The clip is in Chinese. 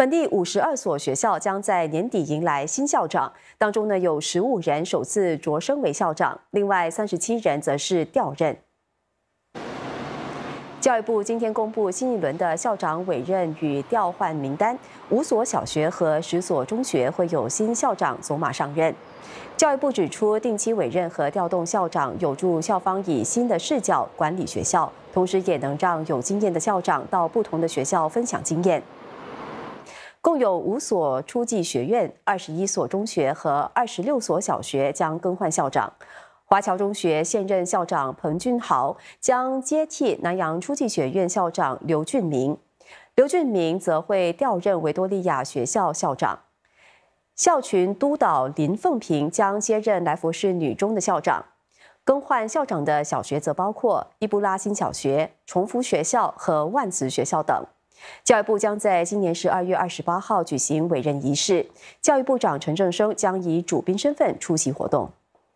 本地52所学校将在年底迎来新校长，当中有15人首次擢升为校长，另外37人则是调任。教育部今天公布新一轮的校长委任与调换名单，5所小学和10所中学会有新校长走马上任。教育部指出，定期委任和调动校长，有助校方以新的视角管理学校，同时也能让有经验的校长到不同的学校分享经验。共有5所初级学院、21所中学和26所小学将更换校长。华侨中学现任校长彭俊豪将接替南洋初级学院校长刘俊明，刘俊明则会调任维多利亚学校校长。校群督导林凤平将接任来佛士女中的校长。更换校长的小学则包括伊布拉辛小学、崇福学校和万慈学校等。教育部将在今年12月28号举行委任仪式，教育部长陈正声将以主宾身份出席活动。